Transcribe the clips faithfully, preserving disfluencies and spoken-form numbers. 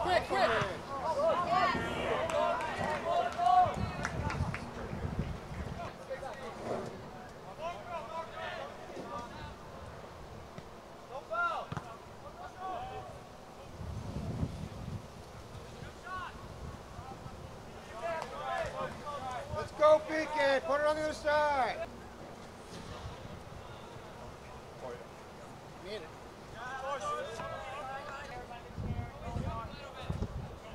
Quick, quick. Let's go, Beacon. Put it on the other side. Made it.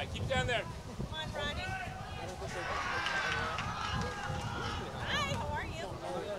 keep it down there. Come on, Ronnie. Hi, how are you?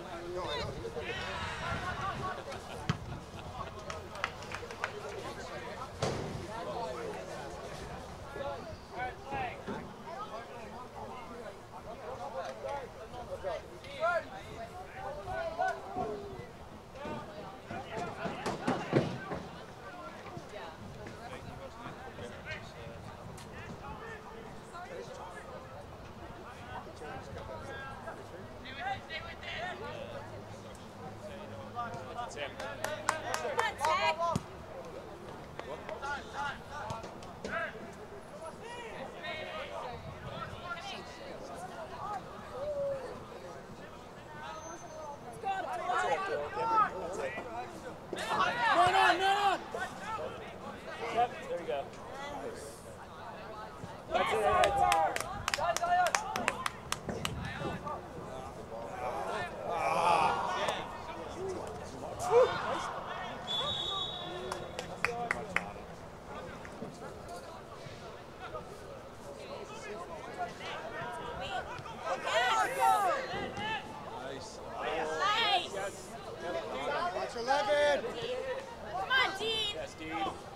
eleven. Come on, Dean. Yes, Dean.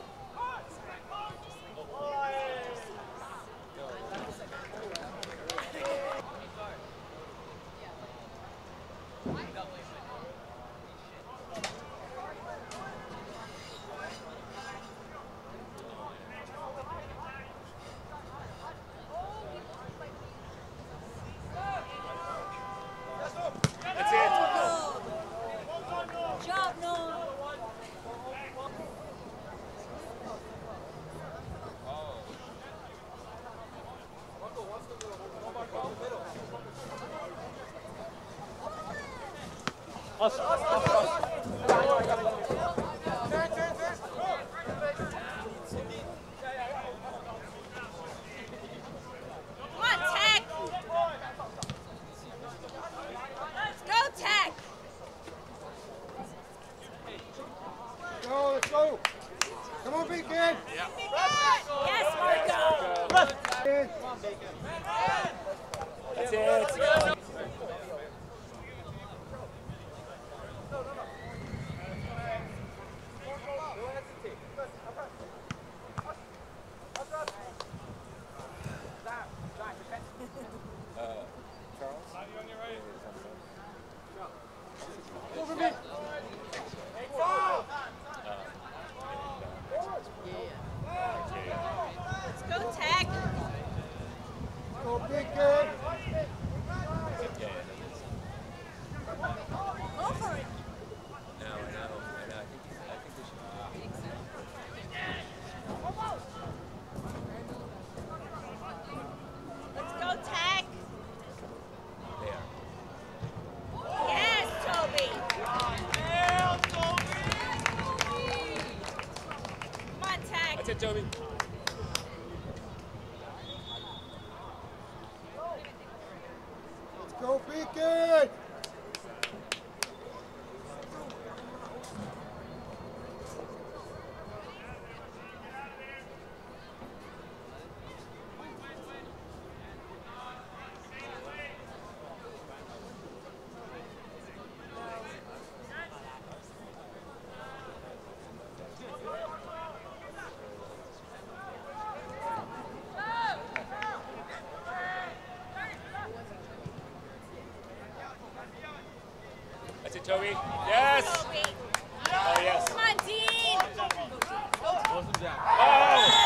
That's it. Good job, Noah. Come on, Tech. Let's go, Tech. Go, let's go. Come on, big kid. Yes, Marco. Kid. That's it. Over me. Let's go, Tech. Go, big kid. Go for it. No, I know. I know. I think, I think they should. Let's go, Tech. They are. Yes, Toby. Come on, Tech. That's it, Toby. Let's go, big kid. That's it, Toby. Yes. Toby. Oh, yes. Come on, Dean. Oh.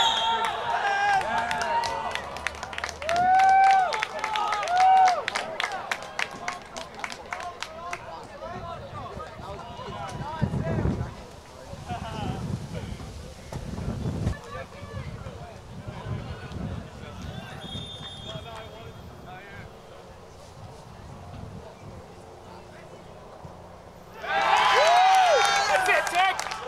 That's it, Tech.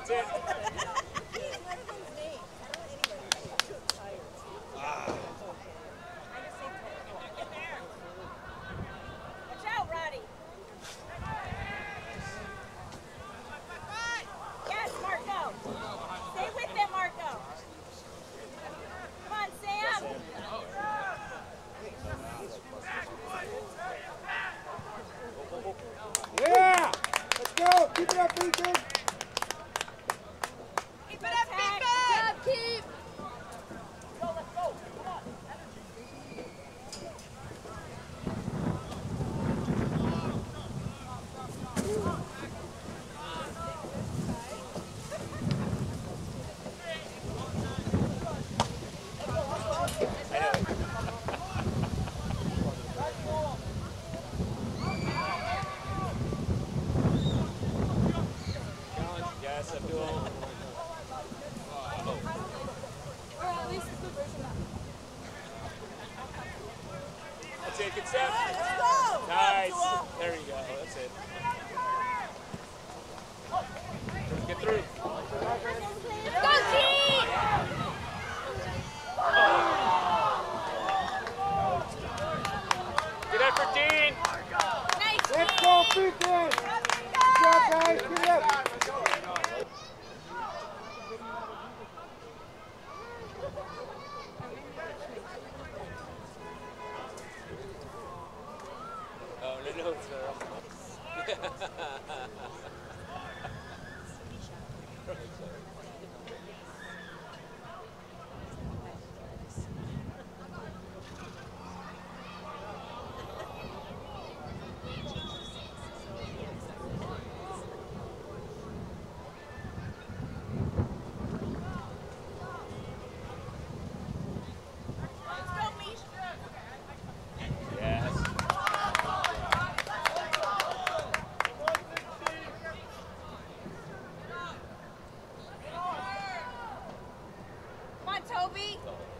That's it. Watch out, Roddy. Yes, Marco. Stay with them, Marco. Come on, Sam. Yeah! Let's go! Keep it up, Beacon! Keep it up, Beacon. Keep. Yes, Abdul. That's it. Good step. Nice. There you go. That's it. Get through. Go, team. Good effort, Dean. Nice, Let's Dean. go, Beacon! Good job, guys! Keep it up! Oh, no, no, it's not. Let's go, Mish. Yes. Come on, Toby.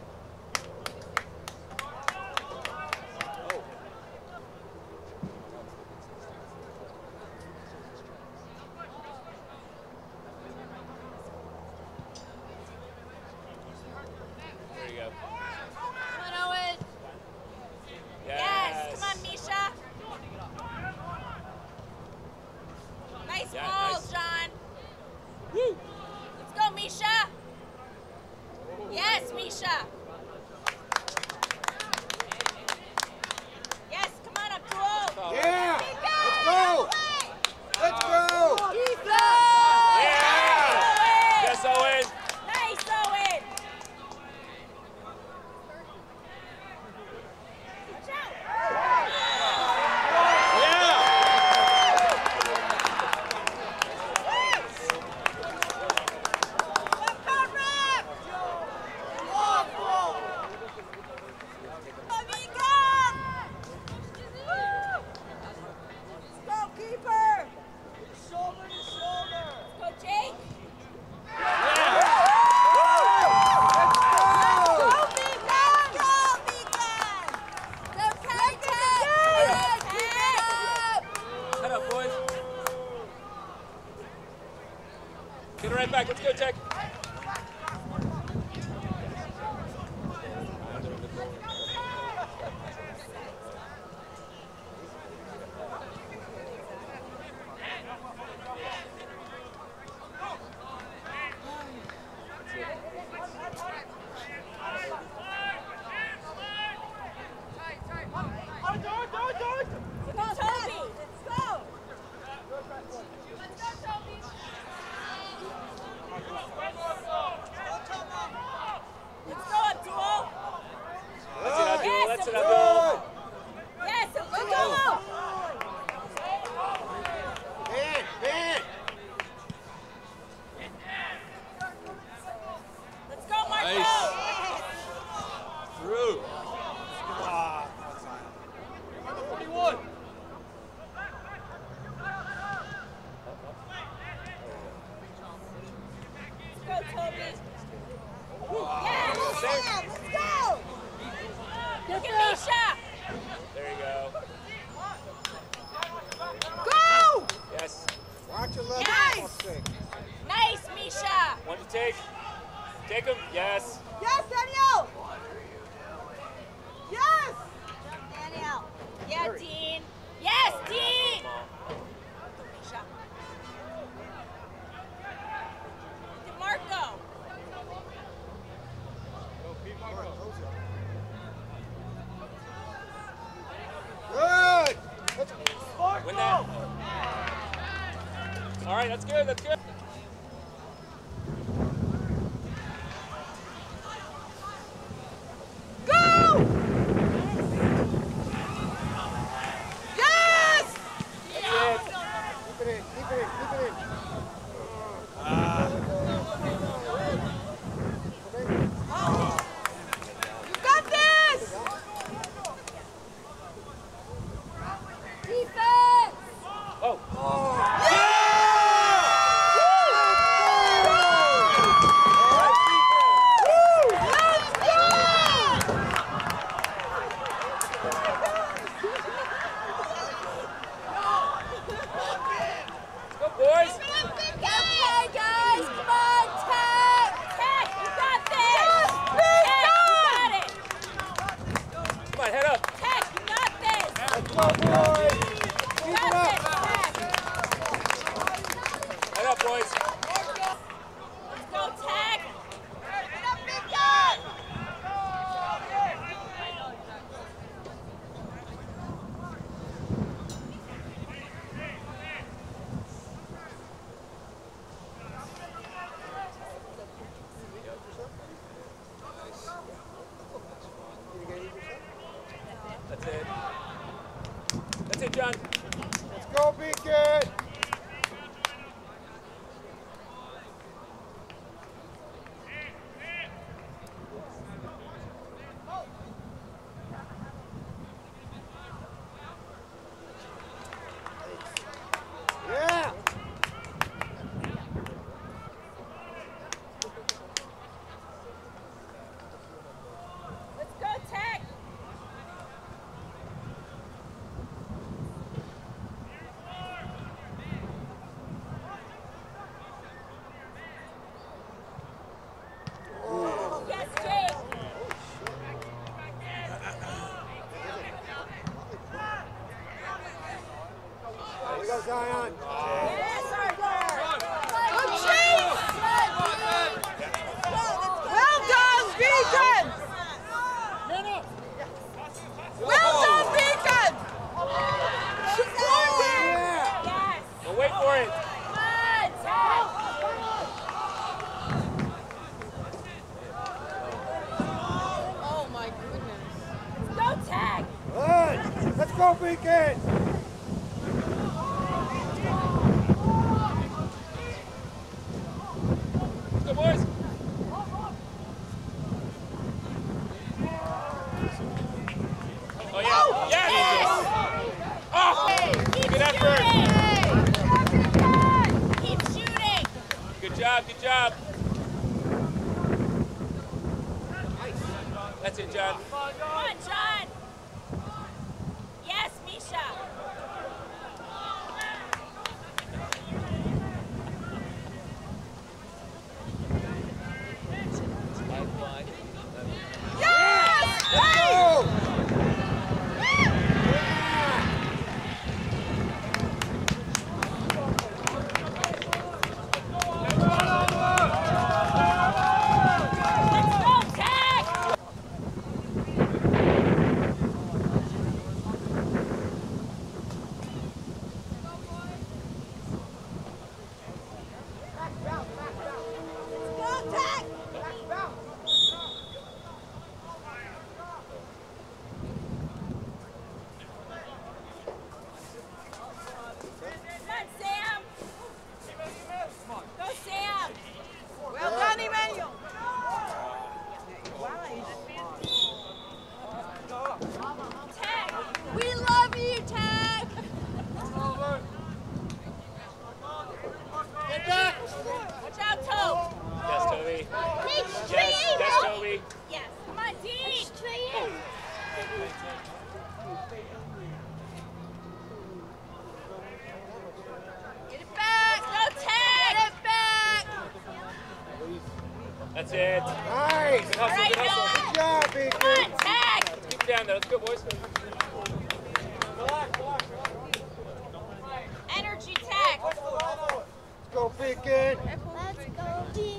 There you go. Come on, Owen. Yes. Yes. Come on, Misha. Nice Yeah, ball, nice. John. Woo. Let's go, Misha. Yes, Misha. Yes, come on, Abdul. Yeah! Let's go! Let's go! Yeah. Yes, Owen. Nice, Owen. Watch out. Yeah. Go, Jake. Head up, boys. Get it right back. Let's go, Tech. Come on, Toby. Let's go. Let's go, Toby. Let's go, Abdul. That's it, Abdul. Yes, That's it, Abdul. Abdul. Yes, Abdul. Man, man! Let's go, Marco. Nice. Through. forty-one. Let's go, Toby. Yes. Let's go. Look at Misha. There you go. Go. Watch your level. Yes. for fuck's sake. Nice, Misha. take. Take him. Yes. Yes, Danielle! Yes! Danielle. Yeah, Dean. Yes, Dean! DeMarco. Good. Let's Win that. All right, that's good. That's good. Go! Yes! That's it. keep it in. Keep it in. Keep it in. You got this! Defense! Oh. Go, boys. Okay, guys, come on, Tech! Tech, you got this! Tech, you got it! Come on, head up. Tech, you got this! Let's go, boys. You Keep it got up. this, Tech! Head up, boys. Let's go, Tech! That's it. That's it, John. Let's go, Beacon. Yeah. Let's go, Tech! Yes, Jake! We got Zion. Yes, Arthur! Good chase! Well done, Beacon! Well done, Beacon! Supporting! Yeah. Yes! Don't wait for it. Come on, Tech! Oh my goodness. Go, Tech! Good. Let's go, Beacon. Let's go, boys. Oh, yeah. Yes! Oh! Keep Good effort. shooting! Keep shooting! Good job, good job. That's it, John. Come on, John! Yes, Misha! Lifeline. Yes! Let's go. Let's go, Tech! That's it. Nice. Good hustle, good hustle. Good job, Beacon. Come on, tag! Keep it down there. Let's go, boys. Energy tag! Let's go, Beacon. Let's go, Deacon.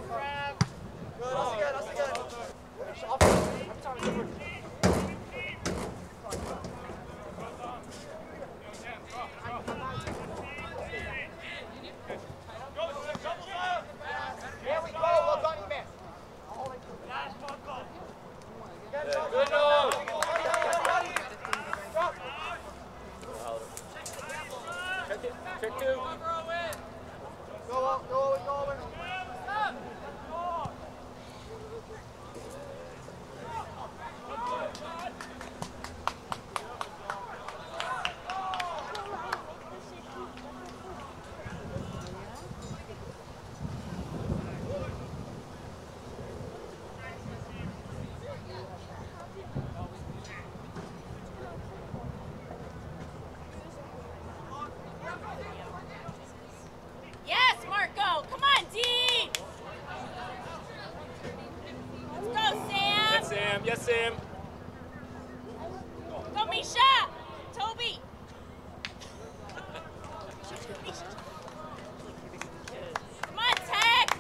Good nose. Check it. Check two. Go up, go up, go up. Yes, Marco! Come on, Dean! Let's go, Sam! Yes, Sam. Yes, Sam. Go, Misha! Toby! Come on, tag!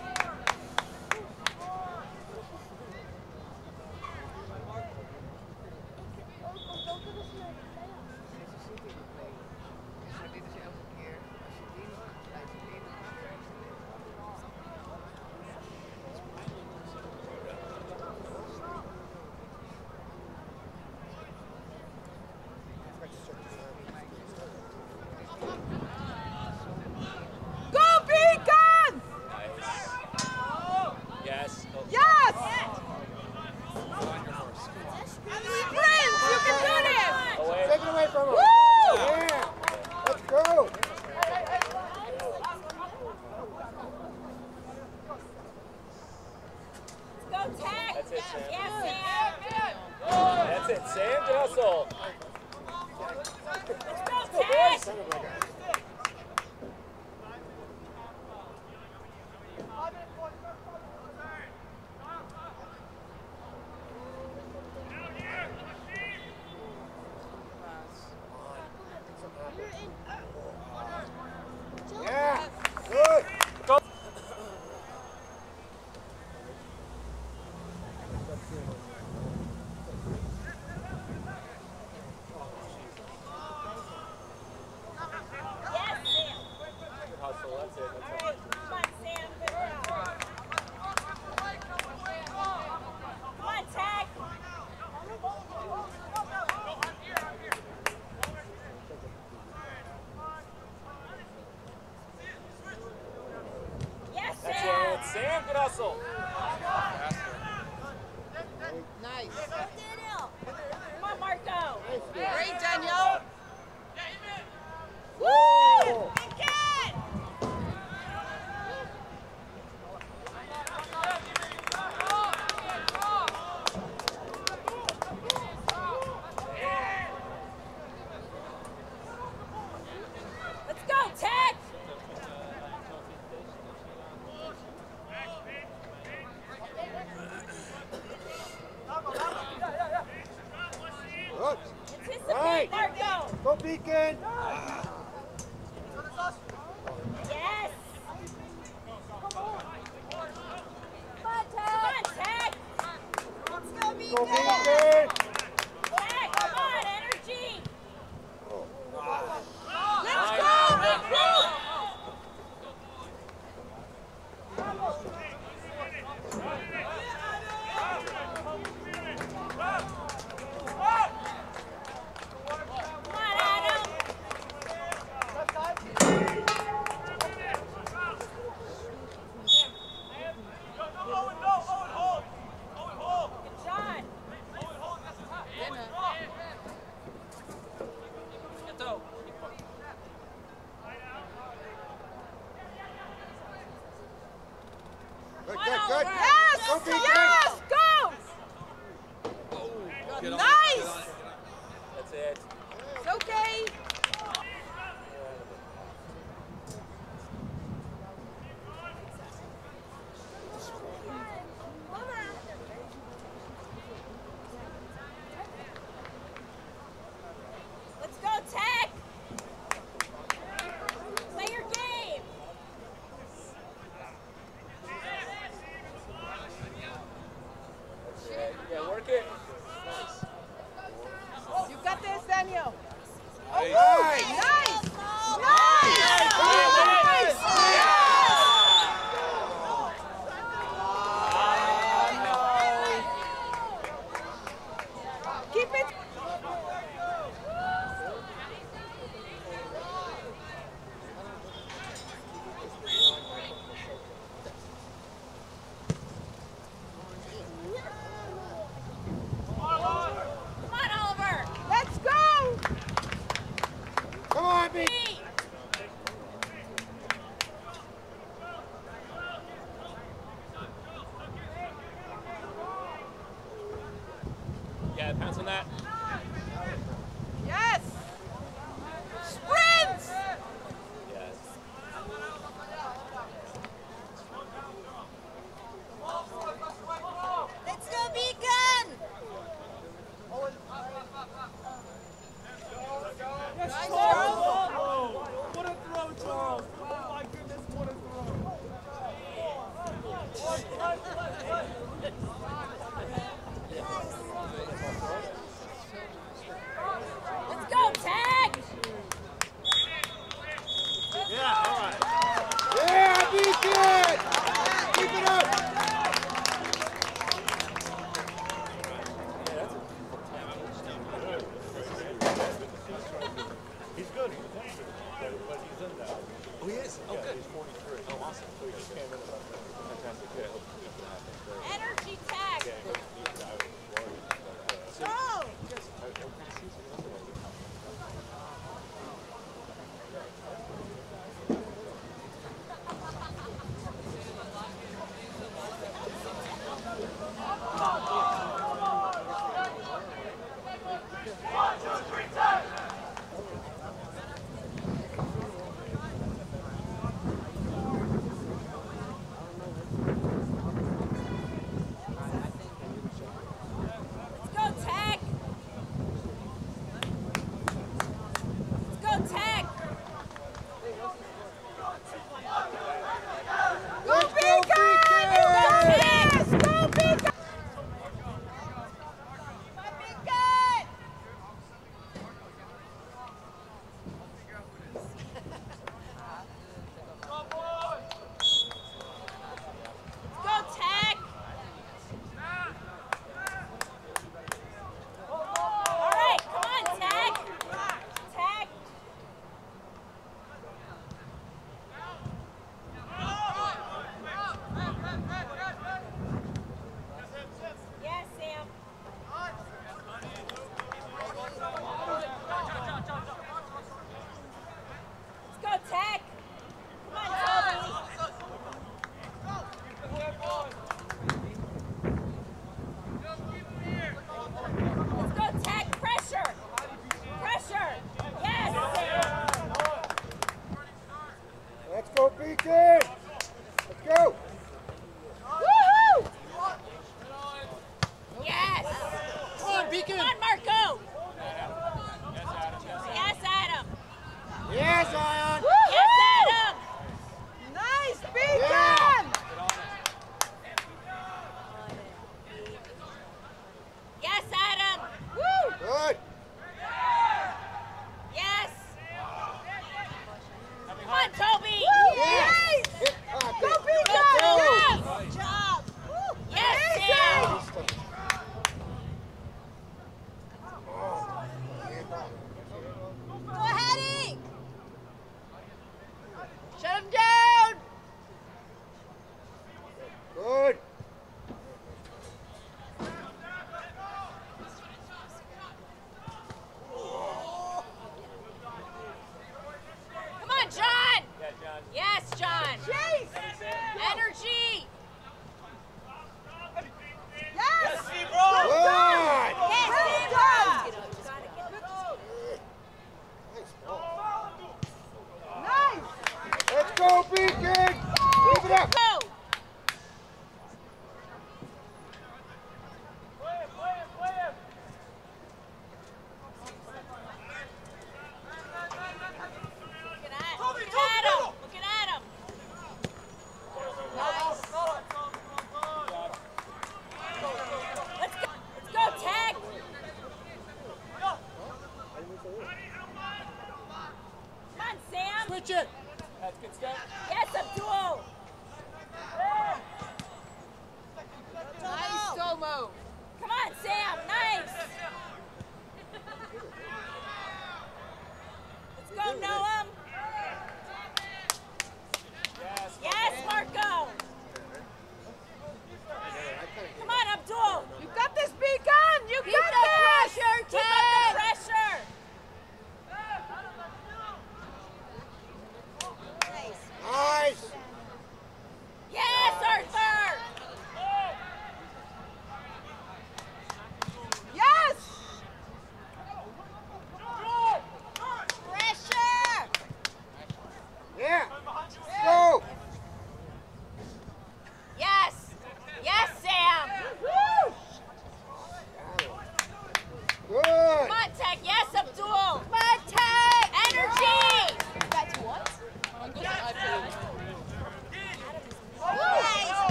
Go, Beacon! Nice. Yes. Oh. Yes! Sprint! You can do this! Away. Take it away from him. Woo! Yeah. Let's go. Go, tag! That's it, Sam. Yes, Sam! That's it, Sam. Good hustle. Let's go, tag! Yeah. Good. Go. Yes, Sam! Good hustle. That's it. That's All it. right, come on, Sam. Good job. Come on, tag! Yes, That's Sam! it. Sam. Good hustle. Nice. Come on, Marco! Great, Danielle. Woo! Good! Let's go, Tech! Good. Anticipate, Right. Marco! Go, Beacon. Yes! Come on, Tech! Let's go, Go, Beacon. Tech, come on, energy! Let's go, recruit! Come on, Adam! Good shot! Good, Come good, on, good. Oliver. Yes! Go, Beacon. Yes! Go! Nice! That's it. It's okay. Yeah, pounce on that. Yes. Sprint. Yes. Let's go, Beacon! Yes, Charles! What a throw, Charles! Oh my goodness, what a throw! Let's go, tag! Yeah, all right. Yeah, Beacon! Keep it up! He's good. But he's in that. Oh, he is? Oh, good. He's forty-three. Oh, awesome. So he just came in about fantastic. Yeah, hope he can happen. Energy tag! Yeah, he was a guy with Florida. But, uh, Go!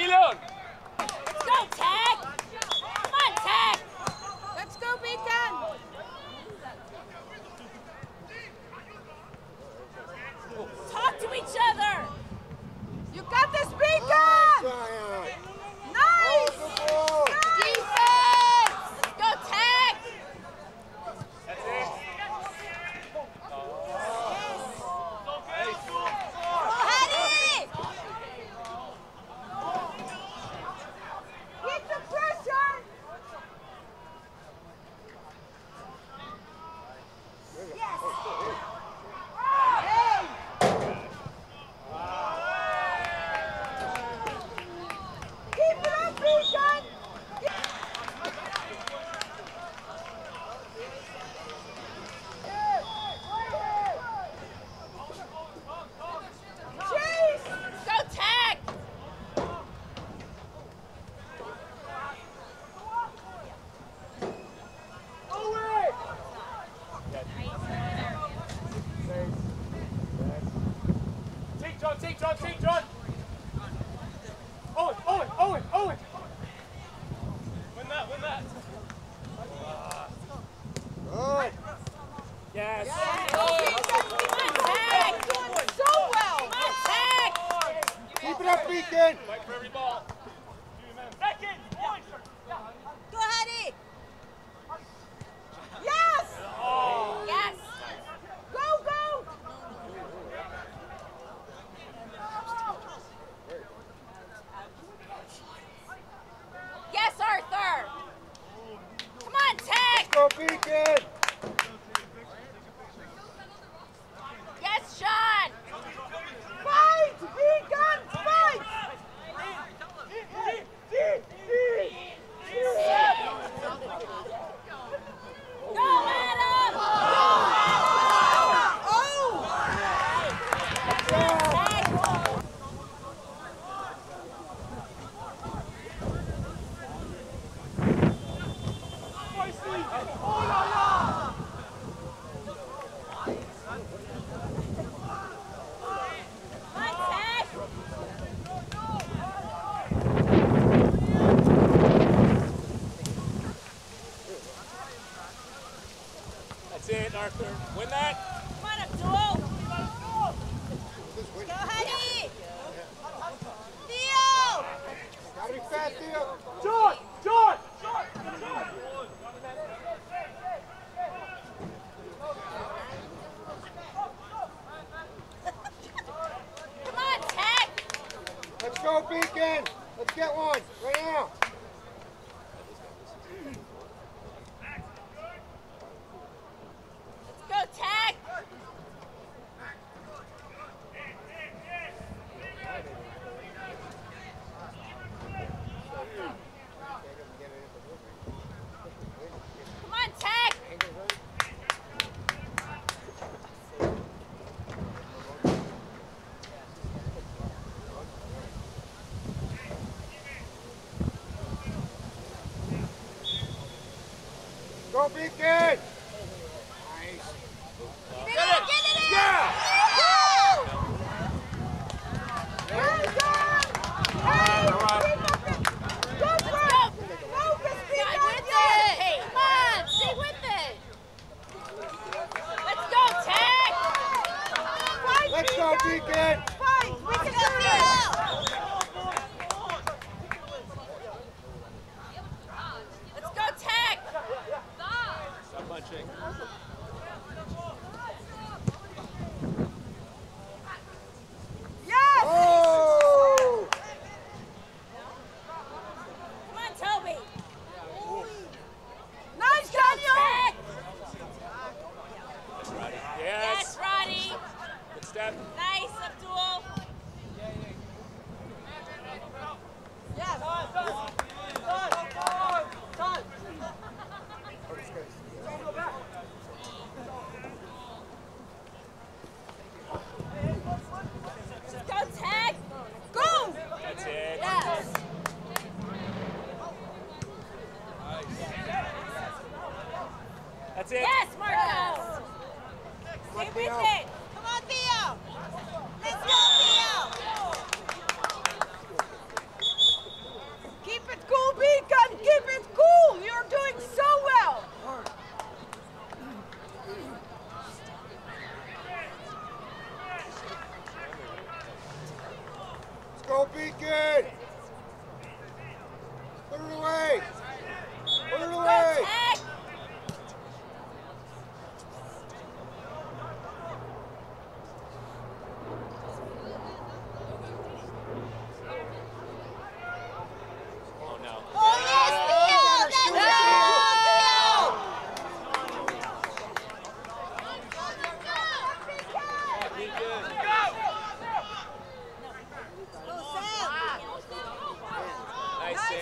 Leon. Let's go, Tag. Come on, Tag. Let's go, Beacon. Talk to each other. You got this, Beacon. Nice. Defense. Let's go, Tag. That's it. Hattie. Keep the pressure. Yes. Hey. Keep it up, Beacon. Chase. Go, Tag. Take John, take John, take John. Owen, Owen, Owen, Owen. Win that, win that. Yes. Come on, Tag. Doing so well. Come on, Tag. Keep it up, Beacon! Fight for every ball. Second. Go, Hattie. Yes. Yes. Go, go. Yes, Arthur. Come on, Tag. Go, Beacon! Yes, Sean. Fight, Beacon, fight. Go, Adam. Oh. Tag. Come on, Tag. That's it, Arthur. Win that. Come on, Abdul. Go, Hattie. Theo. Gotta be fast, Theo! John! John! Come on, Tag. Let's go, Beacon! Let's get one, right now! Let's go, Tag. Come on, Tag. Go, Beacon! Nice! Get it, get it in. Yeah! Woo! Well done. Hey, keep up it. Good Let's work. go. Focus, Stay Beacon. with it. Come on, stay with it. Let's go, Tag. Fight, Let's go, Beacon! Fight. We can Let's do go, this. Let's go, Tag. Stop punching. Yes. Oh! Come on, Toby. Nice, Daniel. Tag. That's Roddy. Yes, Yes. Roddy. Good step. Nice, Abdul. Yes. Let's go, Tag. Go. That's it. Yes. That's it. Yes, Marcos. Stay with it. Come on, Theo. Let's go, Theo.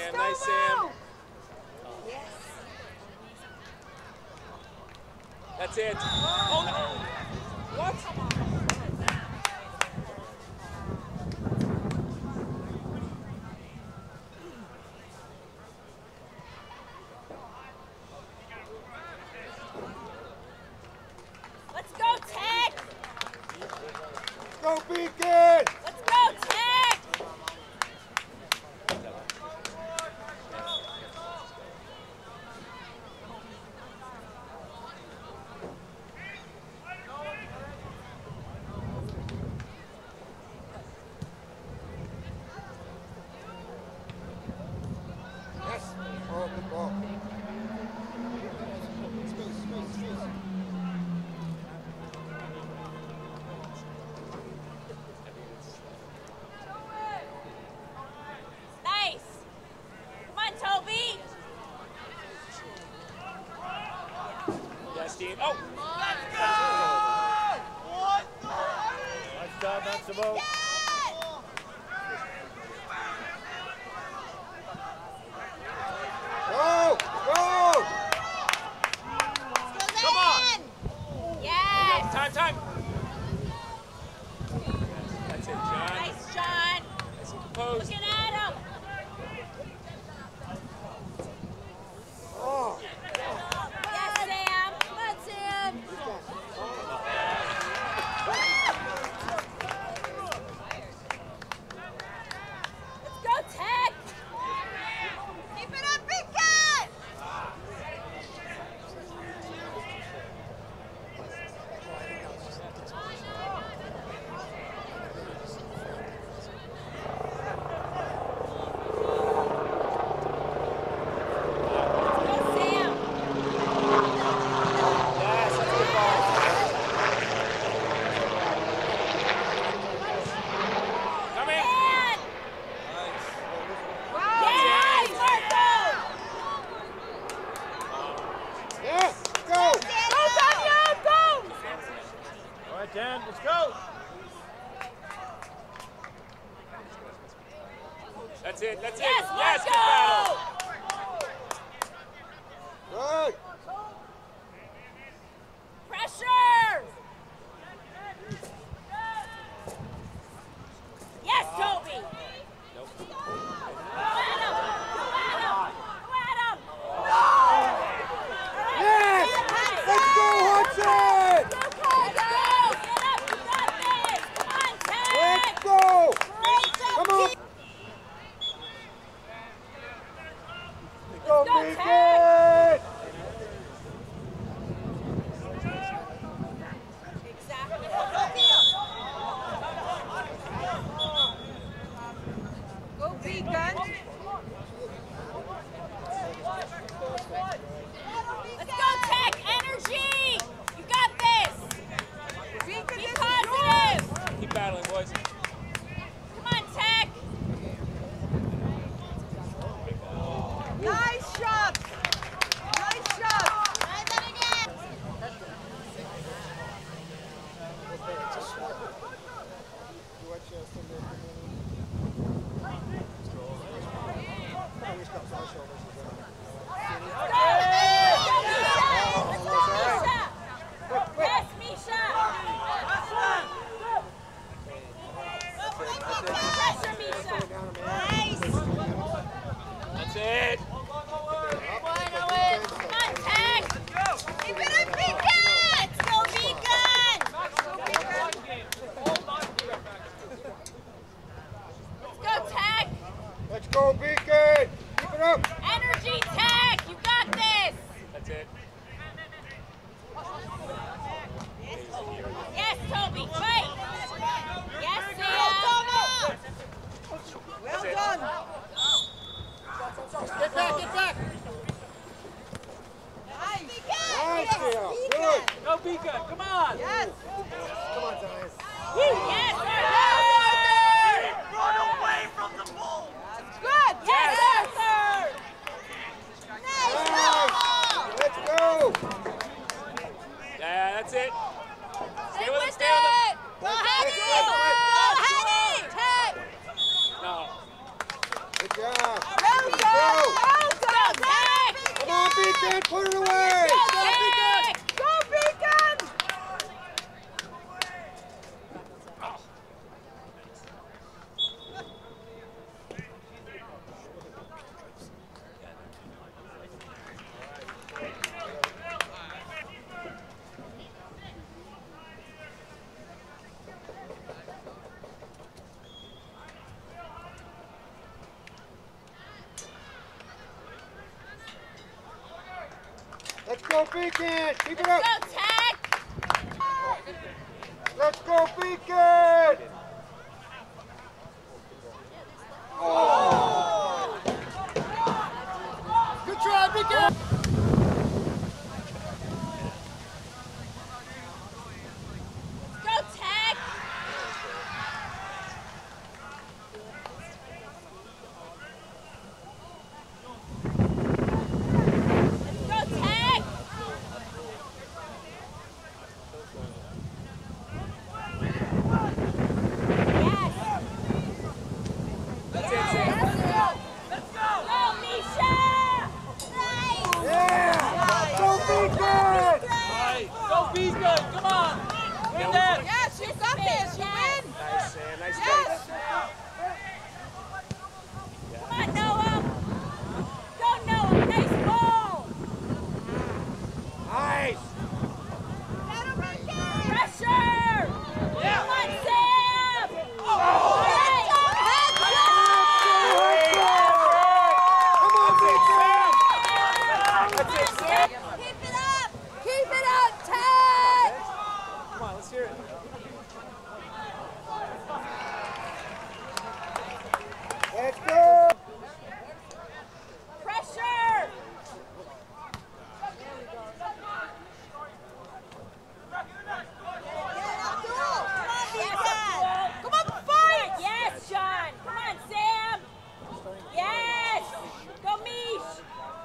Sam. Nice, Sam. That's it. Oh, no. What? Let's go, Tech! Go, Beacon! Let's go, Tech! Yes. Oh, good ball. Space, space, space. Nice! Come on, Toby! Yes, Dean. Oh! Nice job, Maximo. Go! Go! Come on! Yes! Time, time! That's it, John. Nice, John! Nice and composed. Looking at him! Oh! Yes, Sam! Come on, Sam! Let's go, Tech! Keep it up, Big Cat! Go, Sam! Yes, that's a good ball. Coming! Man! Yes, Marco! Yes! Go! Go, Daniel, go! All right, Dan, let's go. That's it, that's Yes, it. Yes, good battle. Marco! Good! Pressure! Yes, Toby! Nope. Go at him! Go at him! Go at him! Yes! Let's go, Hudson! Let's go! Get up! You got this! Come on, Let's Ted! go! Come Come on! Go, Go, Beacon! Exactly. Go, Beacon. Let's go, Tech! Energy! You got this! Beacon, Be this is positive! Keep battling, boys. Come on, Tech! Nice shot. Nice shot. Try that again! Yes, Misha! Pressure, Misha! Nice! That's it. Come on, Tech! Keep it up, Beacon! Let's go, Beacon! Let's go, Tech! Let's go, Beacon! Keep it up! Energy, Tech! You got this! That's it. Yes, Toby, fight! Yes, Sam! Well it. done. Get back, get back! Nice. Nice, Dale. Good! Go, Beacon, come on. Yes. Come on, Zion. Yes, Arthur! Run away from the ball. Good. Yes, Arthur! Nice! Let's go! Yeah, that's it. Stay with him, With stay with him. it! Go ahead, Beacon, put it away! Go, Beacon! Go, Beacon! Let's go, Beacon! Keep it up! Go, Tech! Let's go, Beacon! Oh! Good try, Beacon! Go, Tech! Let's go, Tech! That's it, Sam. Let's go! Go, Misha! Nice! Yeah! Go, Beacon! Right. Go, Beacon. Come on. Get that. Yes, you got this. You win. Nice, Sam. Nice Yes. face. Come on, Noah! Go, Noah! Nice ball! Nice! Pressure! Come on, Sam! Come on, Beacon! That's it, Sam. Keep it up! Keep it up, Ted! Come on, let's hear it. Let's go! Pressure! Come on, fight! Yes, John! Come on, Sam! Yes! Go, Mish!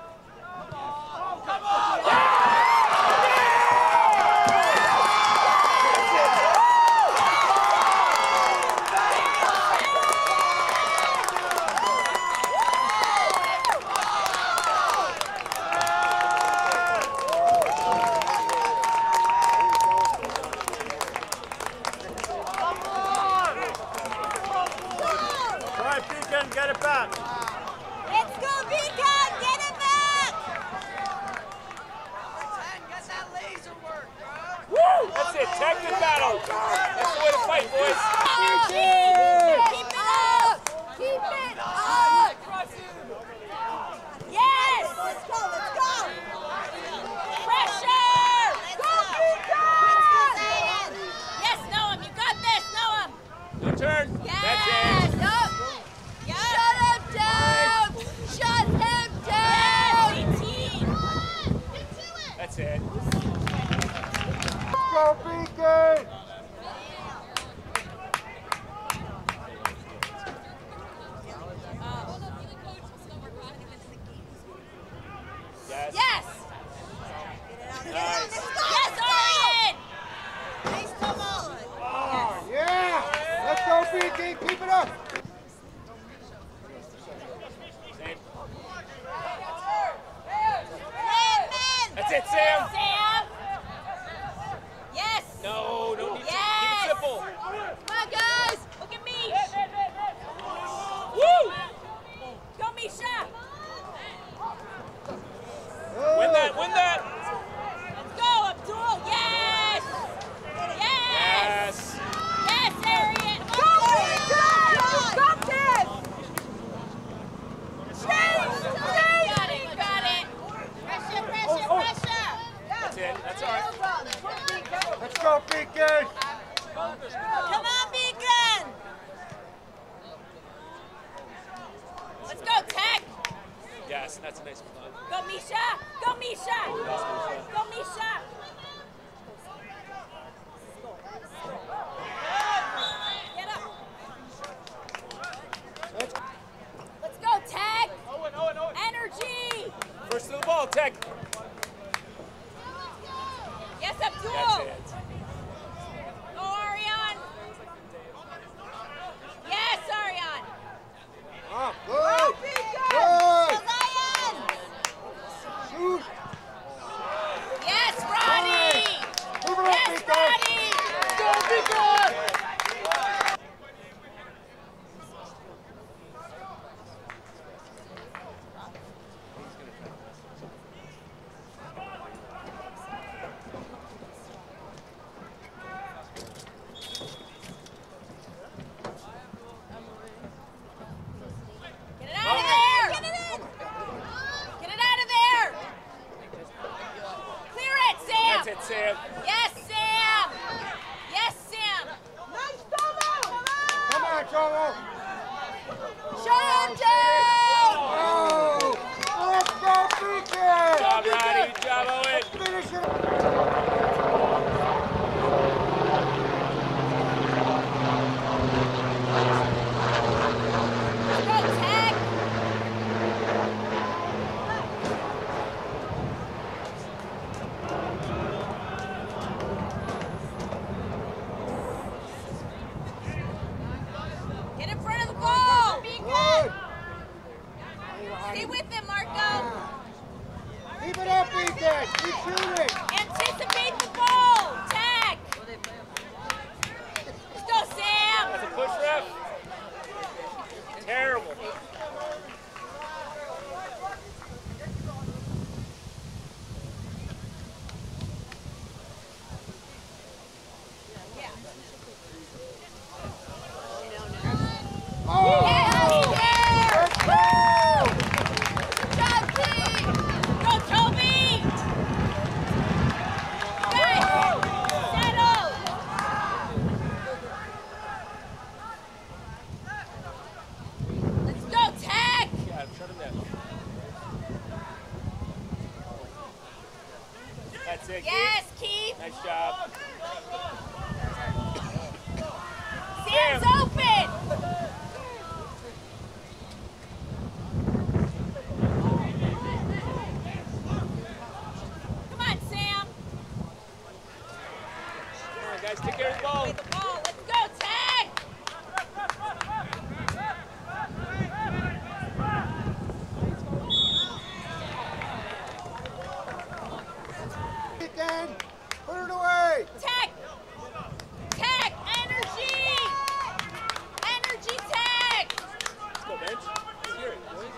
All right, Beacon, get it back. Let's go, Beacon! Get it back! Woo! That's it. Tag the battle. That's the way to fight, boys. Keep it up! Keep it up! Yes! Let's go, let's go! Pressure! Go, Beacon! Yes, Noam, you got this, Noam! Your turn. Yes! That's it. Yup. Shut him down! Shut him down! Yes, eighteen! That's it. Go, Beacon! Yes. Yes! Nice. Yes, Orion! Oh, yeah! Let's go, Beacon! Keep it up! Same. Amen! That's it, Sam. Sam! Yes! No, no need to. Yes! Keep it simple. Come on, guys! Look at me! Woo! Go, Misha! Win that. Win that. Let's go, Abdul! Yes! Yes! Yes. Yes, Arian! Go, Beacon! You got this! Chase! You got it, you got it! Pressure, pressure, pressure! That's it. That's all right. Let's go, Beacon! Come on, Beacon! Let's go, Tech! Yes, that's a nice one. Go, Misha! Go, Misha! Go, Misha! Get up! Let's go, Tech! Owen, Owen, Owen. Energy! First to the ball, Tech. Yes, That's Abdul! it. Go, Ariane! Yes, Ariane! Ah, good! Beacon! Good! Zion! Shoot! Yes, Sam! Yes, Sam! Nice double! Come on, Joel. Shut him down! Oh, let's go, Beacon. Good job, Roddy. Good job, Owen. Finish it. Go, Tech! Get in front of the ball! Good. Stay with him, Marco! Keep it up, Beacon. Keep shooting. Anticipate the ball! Tech! Let's go, Sam! That's a push, ref. Terrible. Oh, Yes, there! let's go. Good job, team! Go, Toby! Nice! Settle! Let's go, Tech! Yeah, shut him down. That's it, Yes, Keith. Keith! Nice job. Sam's open! Come on, Sam! Come on, guys, take care of the ball. Play the ball. Let's go, Tech! Beacon. Put it away. Tech! Tech! Energy! Energy, Tech! Let's go, bench. Let's hear it, boys.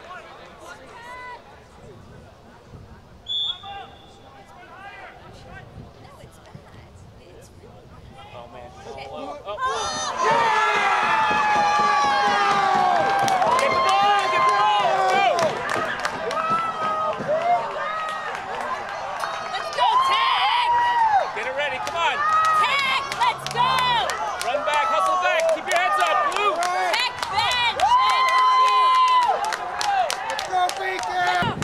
No, it's bad. It's really bad. Oh, man. Okay. Oh, oh, oh. Oh! Get the ball! Get the ball! Let's go, Tech! Go! Get it ready. Come on. Tech! Let's go! Run back. Hustle back. Keep your heads up, Blue. Tech bench! Energy! Let's go, Beacon.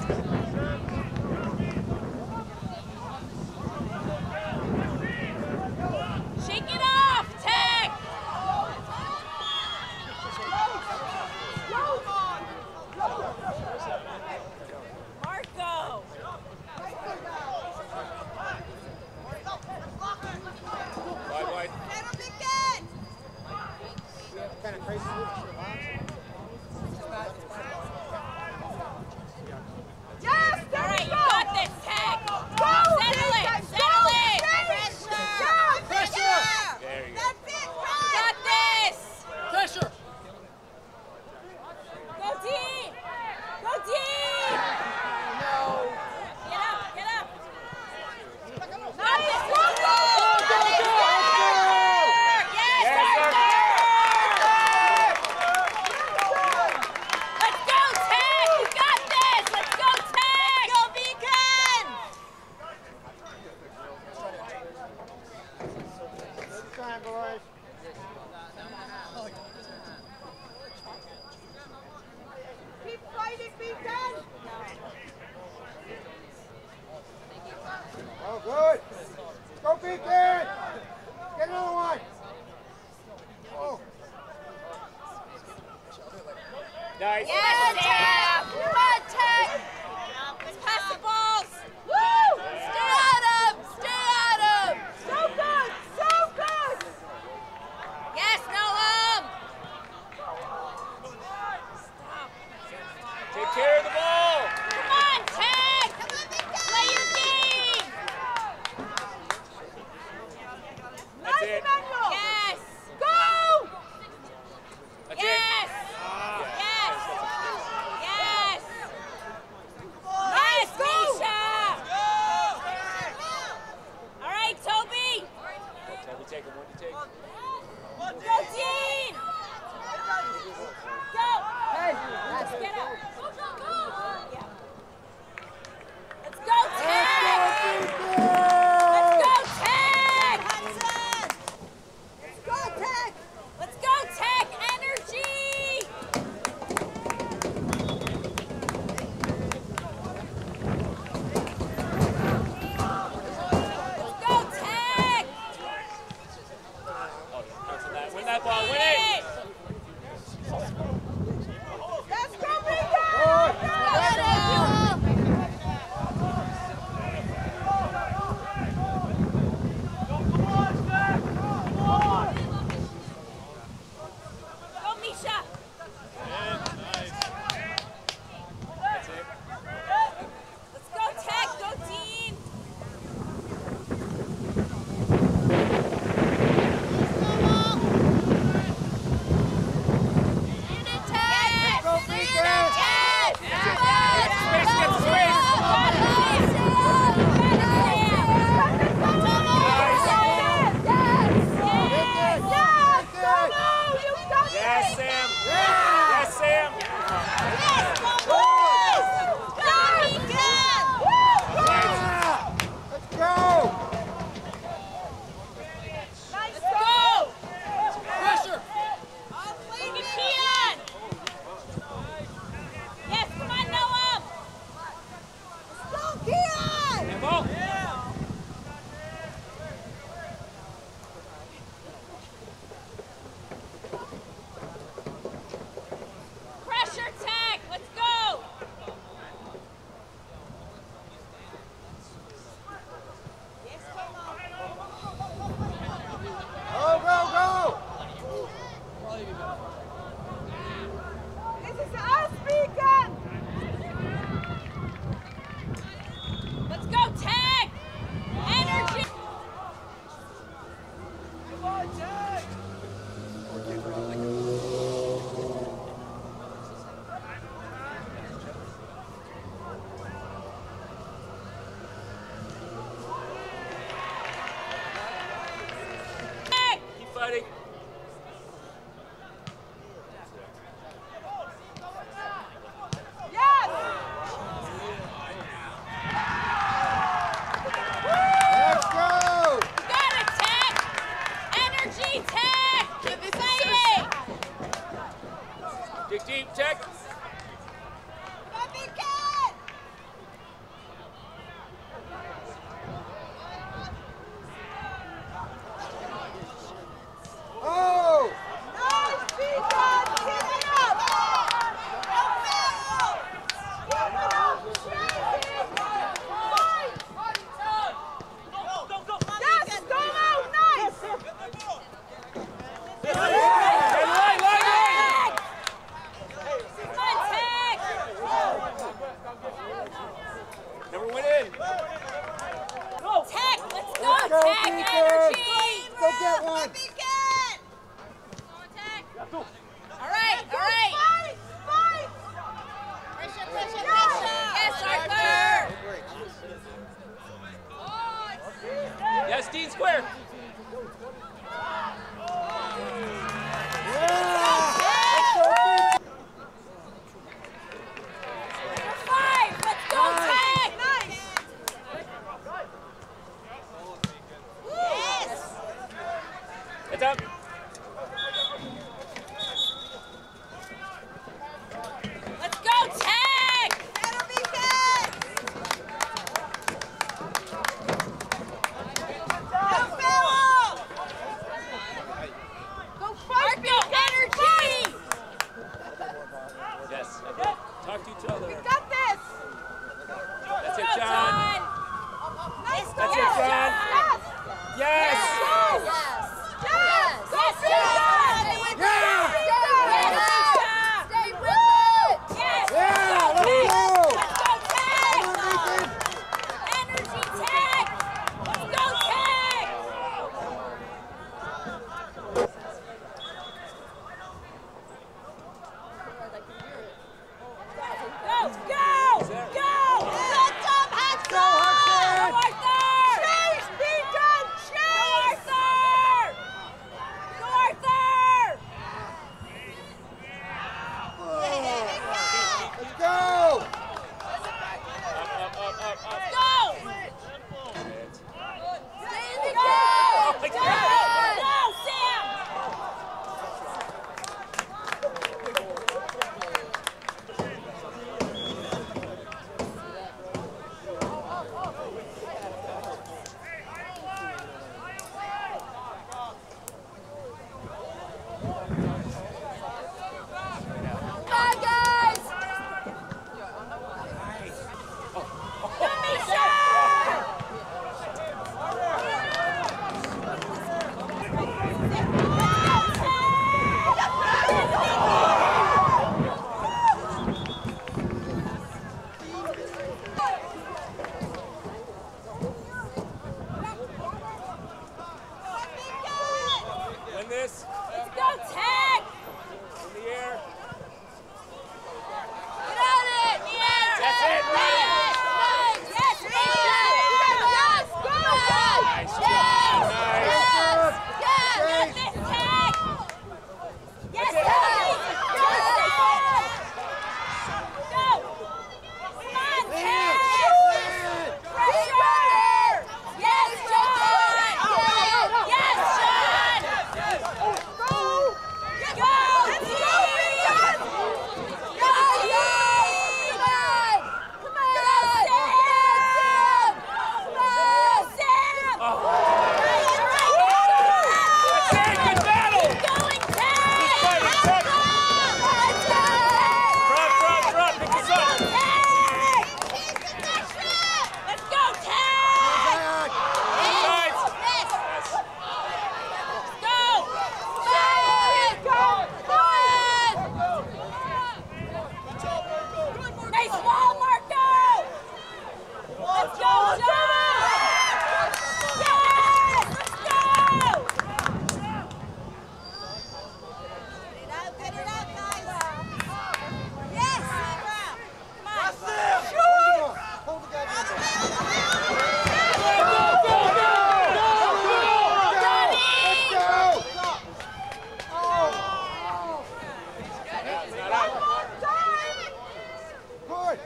Shake it off, Tech! Marco! Wide, wide. Kind of crazy. Yes, All there right, we you go! got this, Tech! Go, Settle it! Beacon, Settle go, it! Pressure! Pressure! There you go. That's it, You right? got this! Pressure. Go team! Go team! No. Get up, get up! Nice, Go, go, go, Yes, Yes, Arthur! Let's go, Tech! You got this! Let's go, Tech! Go, Beacon! Good time, boys. Keep fighting, Beacon! Oh, good. Go, Beacon. Get another one. Oh. Nice. Yes, Tech! Come on, Tech! Let's pass the balls! Woo! Stay at him! Stay at him! So good! So good! Yes, Noam! Take care of the ball. Come on, Tech! Play your game! That's Nice, it. Emmanuel! Yes! Go! That's Yes! it. Ah. Yes! Yes! Yes, Go! Misha! All right, Toby! Toby, take him. What do you take? Go, Dean! Go! Hey! Let's get up! Go, go, go! ready. Let's go! Got it, Tech! Energy, Tech! Keep playing! Dig deep, Tech. Oh! Nice defense! Keep it up! Keep it up, Tracy! Yes, go out! Nice! Hey, line, line, line. Come on, Tech! Number one in. Tech, let's go, Let's go, Tech! Beacon. Energy! Go get one! All right, all right. Fight! Fight! Pressure, pressure, pressure. Yes, Arthur. Yes, Dean Square. Yeah! Let's go, Beacon! Number five, let's go, Tech. Nice! Yes. It's up. Let's go, Tech. That'll be good! Go, Farrell! Go fight, Marco, energy. Yes. Talk to each other. We got this! That's it, Go, John. John. Nice That's go! it, John. Yes! Yes. Yes. Yes! Yes. Go, Yes, Farrell! Stay with Yeah. it. Stay with it. Yes. Yeah, let's Tech. go! Let's go, Tech. Come on, Beacon! Energy, Tech. Let's go, Tech. Go, go.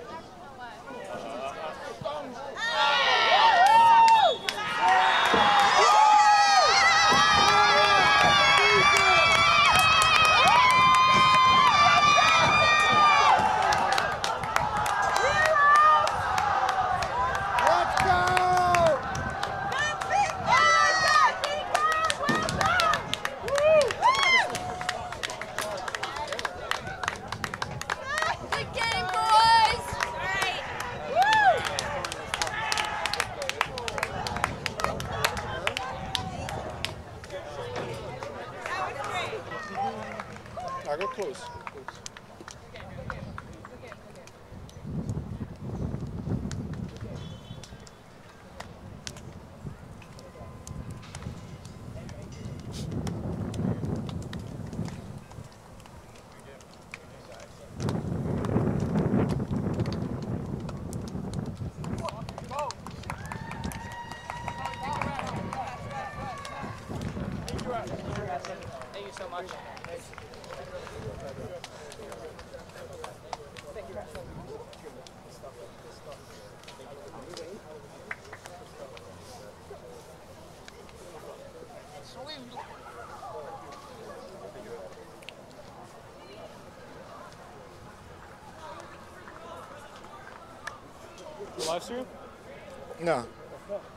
I go close. Thank you so much. Live stream? No.